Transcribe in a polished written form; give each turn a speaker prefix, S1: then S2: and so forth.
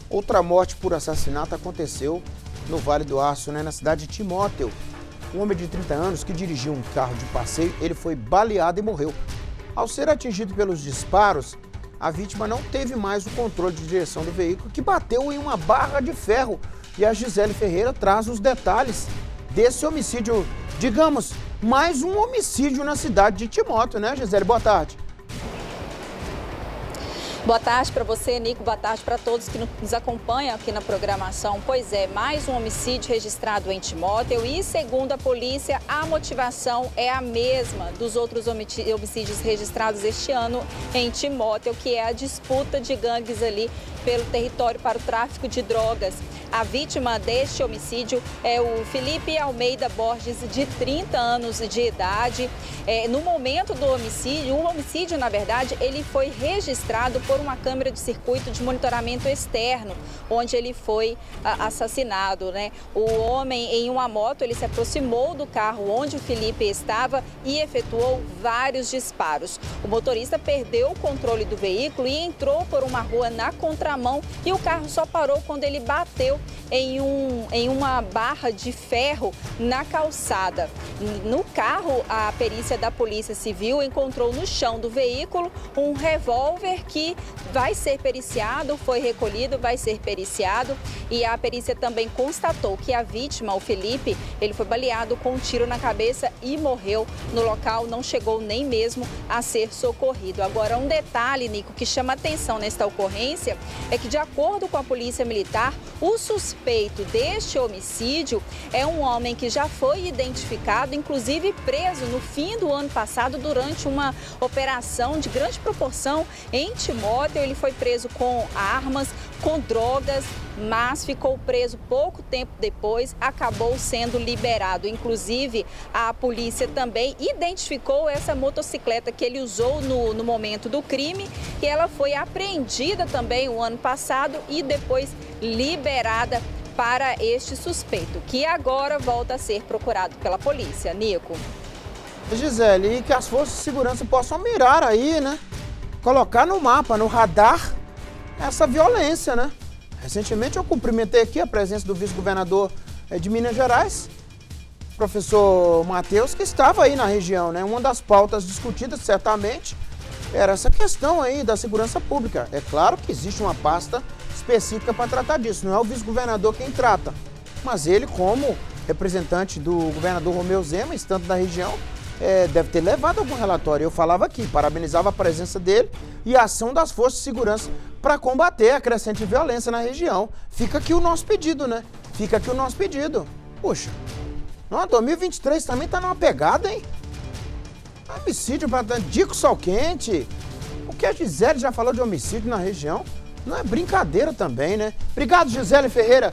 S1: Outra morte por assassinato aconteceu no Vale do Aço, na cidade de Timóteo. Um homem de 30 anos que dirigia um carro de passeio, ele foi baleado e morreu. Ao ser atingido pelos disparos, a vítima não teve mais o controle de direção do veículo, que bateu em uma barra de ferro. E a Gisele Ferreira traz os detalhes desse homicídio, digamos, mais um homicídio na cidade de Timóteo, né, Gisele? Boa tarde.
S2: Boa tarde para você, Nico. Boa tarde para todos que nos acompanham aqui na programação. Pois é, mais um homicídio registrado em Timóteo e, segundo a polícia, a motivação é a mesma dos outros homicídios registrados este ano em Timóteo, que é a disputa de gangues ali pelo território para o tráfico de drogas. A vítima deste homicídio é o Felipe Almeida Borges, de 30 anos de idade. No momento do homicídio, o homicídio, na verdade, ele foi registrado por uma câmera de circuito de monitoramento externo, onde ele foi assassinado, né? O homem, em uma moto, ele se aproximou do carro onde o Felipe estava e efetuou vários disparos. O motorista perdeu o controle do veículo e entrou por uma rua na contramão, e o carro só parou quando ele bateu em uma barra de ferro na calçada. No carro, a perícia da Polícia Civil encontrou no chão do veículo um revólver que vai ser periciado, foi recolhido, vai ser periciado, e a perícia também constatou que a vítima, o Felipe, ele foi baleado com um tiro na cabeça e morreu no local, não chegou nem mesmo a ser socorrido. Agora, um detalhe, Nico, que chama atenção nesta ocorrência é que, de acordo com a Polícia Militar, o suspeito deste homicídio é um homem que já foi identificado, inclusive preso no fim do ano passado durante uma operação de grande proporção em Timóteo. Ele foi preso com armas, com drogas, mas ficou preso pouco tempo depois, acabou sendo liberado. Inclusive, a polícia também identificou essa motocicleta que ele usou no momento do crime, e ela foi apreendida também o ano passado e depois liberada para este suspeito, que agora volta a ser procurado pela polícia. Nico.
S1: Gisele, e que as forças de segurança possam mirar aí, né? Colocar no mapa, no radar, essa violência, né? Recentemente eu cumprimentei aqui a presença do vice-governador de Minas Gerais, professor Matheus, que estava aí na região, né? Uma das pautas discutidas certamente era essa questão aí da segurança pública. É claro que existe uma pasta específica para tratar disso, não é o vice-governador quem trata, mas ele, como representante do governador Romeu Zema, estando na região, deve ter levado algum relatório. Eu falava aqui, parabenizava a presença dele e a ação das forças de segurança para combater a crescente violência na região. Fica aqui o nosso pedido, né? Fica aqui o nosso pedido. Puxa, 2023 também tá numa pegada, hein? Homicídio para Dico Sol Quente. O que a Gisele já falou de homicídio na região não é brincadeira também, né? Obrigado, Gisele Ferreira.